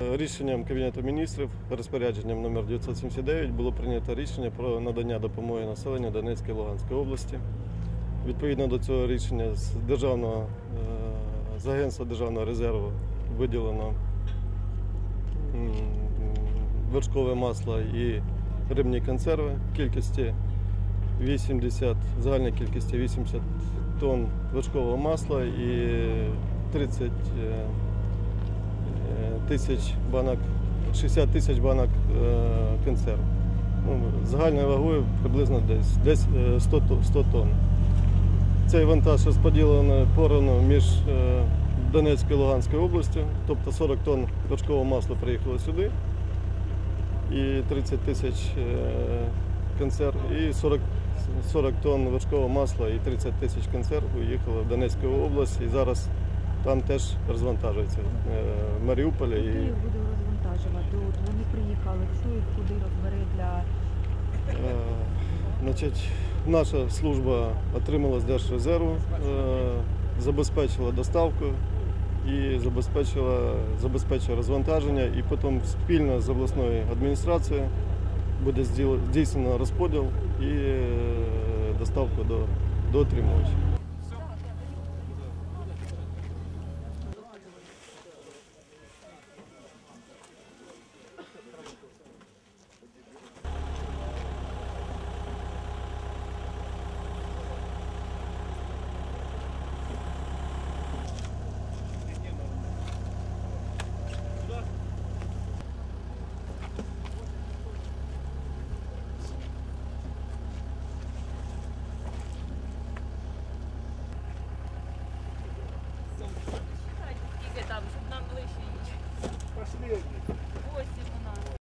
Рішенням Кабінету міністрів, розпорядженням номер 979 було прийнято рішення про надання допомоги населенню Донецької та Луганської області. Відповідно до цього рішення з Агентства державного резерву виділено вершкове масло і рибні консерви загальній кількості 80 тонн вершкового масла і 30 тисяч банок, 60 тисяч банок консерв. Загальною вагою приблизно десь 100 тонн. Цей вантаж розподілений поровну між Донецькою і Луганською областю, тобто 40 тонн вершкового масла приїхало сюди, і 30 тисяч консерв, і 40 тонн вершкового масла і 30 тисяч консерв уїхало в Донецьку область, і зараз там теж розвантажується в Маріуполі. Хто їх буде розвантажувати? От вони приїхали, хто їх куди розбере для... Наша служба отримала з Держрезерву, забезпечила доставку і забезпечила розвантаження, і потім спільно з обласною адміністрацією буде здійснено розподіл і доставку до отримувачів. Скільки там, щоб нам ближче їхати. Последний.